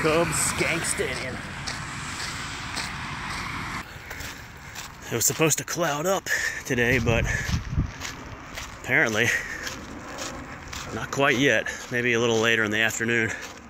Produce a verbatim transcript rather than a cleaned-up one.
Cubscott. It was supposed to cloud up today, but apparently not quite yet. Maybe a little later in the afternoon.